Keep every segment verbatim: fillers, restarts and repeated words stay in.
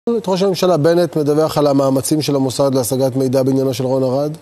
את ראש הממשלה בנט מדווח על המאמצים של המוסד להשגת מידע בעניינו של רון ארד?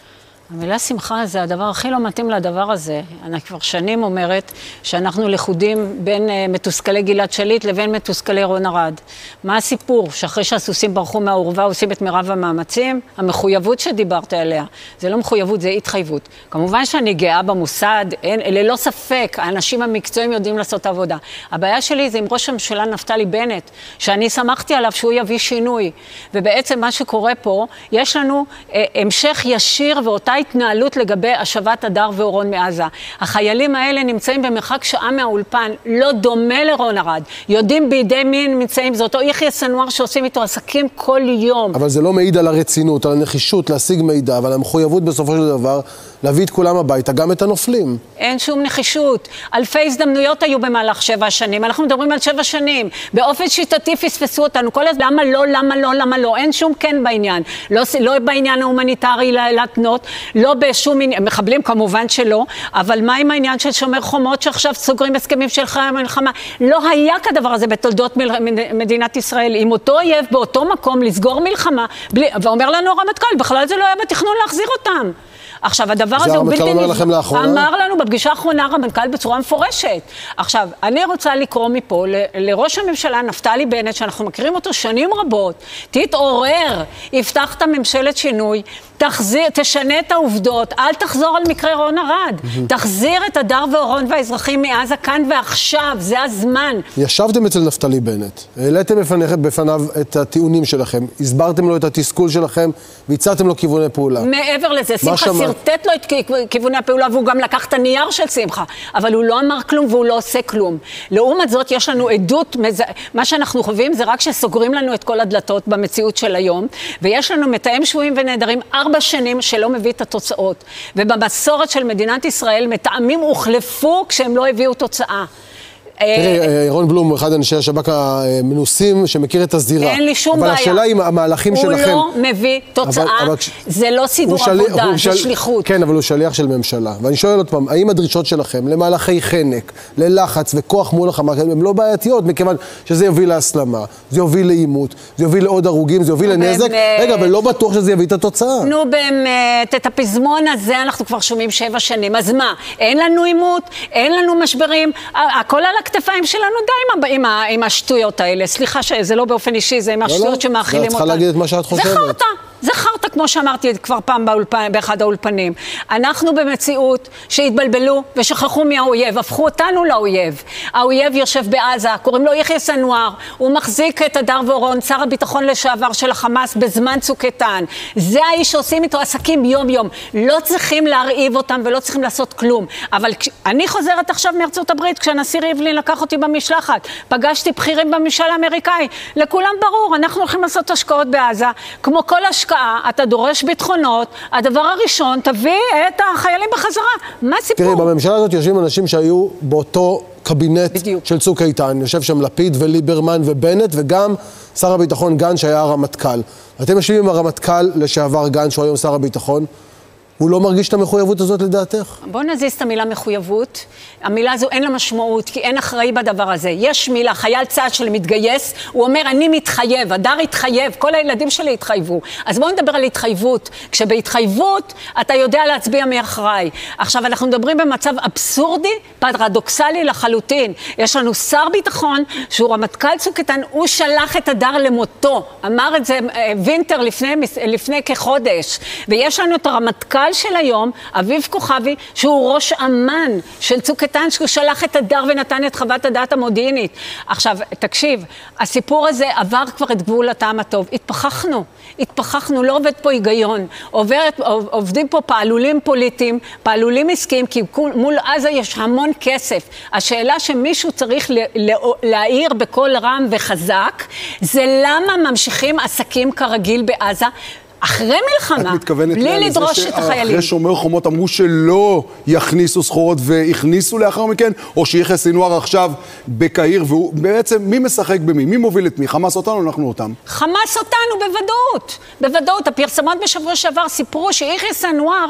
המילה שמחה זה הדבר הכי לא מתאים לדבר הזה. אני כבר שנים אומרת שאנחנו לכודים בין מתוסכלי גלעד שליט לבין מתוסכלי רון ארד. מה הסיפור? שאחרי שהסוסים ברחו מהעורבה עושים את מרב המאמצים? המחויבות שדיברת עליה, זה לא מחויבות, זה התחייבות. כמובן שאני גאה במוסד, אין, ללא ספק, האנשים המקצועיים יודעים לעשות עבודה. הבעיה שלי זה עם ראש הממשלה נפתלי בנט, שאני שמחתי עליו שהוא יביא שינוי. ובעצם מה שקורה פה, יש לנו אה, המשך ישיר ואותה התנהלות לגבי השבת הדר ואורון מעזה. החיילים האלה נמצאים במרחק שעה מהאולפן, לא דומה לרון ארד. יודעים בידי מי נמצאים, זה אותו יחיא סנואר שעושים איתו עסקים כל יום. אבל זה לא מעיד על הרצינות, על הנחישות להשיג מידע, אבל המחויבות בסופו של דבר להביא את כולם הביתה, גם את הנופלים. אין שום נחישות. אלפי הזדמנויות היו במהלך שבע שנים. אנחנו מדברים על שבע שנים. באופן שיטתי פספסו אותנו. כל הזמן, למה לא, למה לא, למה לא? אין שום כן בעניין. לא, לא בעניין ההומניטרי להתנות, לא בשום עניין, מחבלים כמובן שלא, אבל מה עם העניין של שומר חומות שעכשיו סוגרים הסכמים של מלחמה? לא היה כדבר הזה בתולדות מל... מדינת ישראל. עם אותו אויב באותו מקום לסגור מלחמה, בלי... ואומר לנו הרמטכ"ל, בכלל זה לא היה בתכנון להחזיר אותם. עכשיו, הדבר הזה הוא בלתי נבחר. אמר לנו בפגישה האחרונה הרמטכ"ל בצורה מפורשת. עכשיו, אני רוצה לקרוא מפה ל- לראש הממשלה נפתלי בנט, שאנחנו מכירים אותו שנים רבות, תתעורר, הבטחת ממשלת שינוי, תחזיר, תשנה את העובדות, אל תחזור על מקרה רון ארד, תחזיר את הדר ואורון והאזרחים מעזה כאן ועכשיו, זה הזמן. ישבתם אצל נפתלי בנט, העליתם בפניו את הטיעונים שלכם, הסברתם לו את התסכול שלכם, והצעתם לו כיווני פעולה. מעבר לזה, שמחה סרטט לו את כיווני הפעולה, והוא גם לקח את הנייר של שמחה, אבל הוא לא אמר כלום והוא לא עושה כלום. לעומת זאת, יש לנו עדות, מה שאנחנו חווים זה רק שסוגרים לנו את כל הדלתות במציאות של היום, ויש לנו מתאם שבויים ונהדרים ארבע שנים שלא מביא את התוצאות. ובמסורת של מדינת ישראל, מתאמים הוחלפו כשהם לא הביאו תוצאה. תראי, ירון בלום, אחד אנשי השב"כ המנוסים שמכיר את הזירה. אין לי שום בעיה. אבל השאלה עם המהלכים שלכם... הוא לא מביא תוצאה, זה לא סידור עבודה, זה שליחות. כן, אבל הוא שליח של ממשלה. ואני שואל עוד פעם, האם הדרישות שלכם למהלכי חנק, ללחץ וכוח מול החמאס, הן לא בעייתיות, מכיוון שזה יוביל להסלמה, זה יוביל לאימות, זה יוביל לעוד הרוגים, זה יוביל לנזק? רגע, אבל לא בטוח שזה יביא את התוצאה. נו באמת, את הפזמון הזה אנחנו כבר שומעים שבע שנים. אז מה? אין לנו אימות, אין לנו משברים, הכל על הכתפיים שלנו די עם, עם, עם השטויות האלה. סליחה שזה לא באופן אישי, זה עם השטויות לא, שמאכילים אותנו. זה צריכה להגיד את מה שאת חושבת. זה חרטה. זה חרטה, כמו שאמרתי כבר פעם באולפן, באחד האולפנים. אנחנו במציאות שהתבלבלו ושכחו מהאויב, הפכו אותנו לאויב. האויב יושב בעזה, קוראים לו יחיא סנואר, הוא מחזיק את הדר ואורון, שר הביטחון לשעבר של החמאס בזמן צוק איתן. זה האיש שעושים איתו עסקים יום יום. לא צריכים להרעיב אותם ולא צריכים לעשות כלום. אבל אני חוזרת עכשיו מארצות הברית, כשהנשיא ריבלין לקח אותי במשלחת, פגשתי בכירים בממשל האמריקאי. לכולם ברור, אנחנו הולכים לעשות השקעות בעזה, כמו כל השקעות. אתה דורש ביטחונות, הדבר הראשון, תביא את החיילים בחזרה. מה הסיפור? תראי, בממשלה הזאת יושבים אנשים שהיו באותו קבינט בדיוק. של צוק איתן. יושב שם לפיד וליברמן ובנט, וגם שר הביטחון גנץ שהיה הרמטכ"ל. אתם יושבים עם הרמטכ"ל לשעבר גנץ, שהוא היום שר הביטחון. הוא לא מרגיש את המחויבות הזאת לדעתך? בוא נזיז את המילה מחויבות. המילה הזו אין לה משמעות, כי אין אחראי בדבר הזה. יש מילה, חייל צה"ל שמתגייס, הוא אומר, אני מתחייב, הדר התחייב, כל הילדים שלי התחייבו. אז בואו נדבר על התחייבות. כשבהתחייבות, אתה יודע להצביע מי אחראי. עכשיו, אנחנו מדברים במצב אבסורדי, פרדוקסלי לחלוטין. יש לנו שר ביטחון, שהוא רמטכ"ל צוק איתן, הוא שלח את הדר למותו. אמר את זה וינטר לפני, לפני כחודש. ויש לנו את הרמטכ"ל של היום, אביב כוכבי, שהוא ראש אמן של צוק איתן, שהוא שלח את הדר ונתן את חוות הדעת המודיעינית. עכשיו, תקשיב, הסיפור הזה עבר כבר את גבול הטעם הטוב. התפחחנו, התפחחנו, לא עובד פה היגיון. עוברת, עובדים פה פעלולים פוליטיים, פעלולים עסקיים, כי מול עזה יש המון כסף. השאלה שמישהו צריך להעיר בכל רם וחזק, זה למה ממשיכים עסקים כרגיל בעזה, אחרי מלחמה, בלי לדרוש את החיילים. אחרי שומר חומות אמרו שלא יכניסו סחורות והכניסו לאחר מכן, או שיחיא סנואר עכשיו בקהיר, והוא בעצם, מי משחק במי? מי מוביל את מי? חמאס אותנו, אנחנו אותם. חמאס אותנו, בוודאות. בוודאות. הפרסמות בשבוע שעבר סיפרו שיחיא סנואר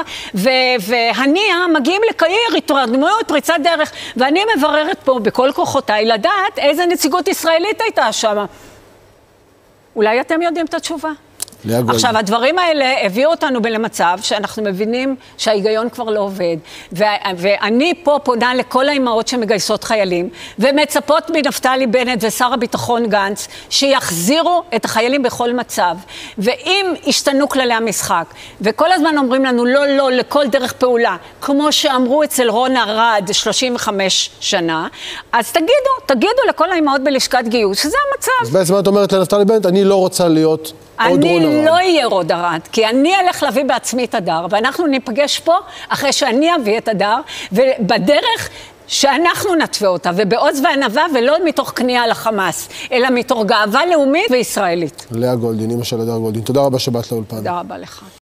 והנייה מגיעים לקהיר, התרדמות, פריצת דרך, ואני מבררת פה בכל כוחותיי לדעת איזה נציגות ישראלית הייתה שם. אולי אתם יודעים את התשובה. עכשיו, הדברים האלה הביאו אותנו למצב שאנחנו מבינים שההיגיון כבר לא עובד. ואני פה פונה לכל האימהות שמגייסות חיילים, ומצפות מנפתלי בנט ושר הביטחון גנץ, שיחזירו את החיילים בכל מצב. ואם השתנו כללי המשחק, וכל הזמן אומרים לנו לא, לא, לכל דרך פעולה, כמו שאמרו אצל רון ארד שלושים וחמש שנה, אז תגידו, תגידו לכל האימהות בלשכת גיוס, שזה המצב. אז בעצם את אומרת לנפתלי בנט, אני לא רוצה להיות... אני לא אהיה עוד ארד, כי אני אלך להביא בעצמי את הדר, ואנחנו ניפגש פה אחרי שאני אביא את הדר, ובדרך שאנחנו נתווה אותה, ובעוז וענווה, ולא מתוך כניעה לחמאס, אלא מתוך גאווה לאומית וישראלית. לאה גולדין, אמא של הדר גולדין. תודה רבה שבאת לאולפן. תודה רבה לך.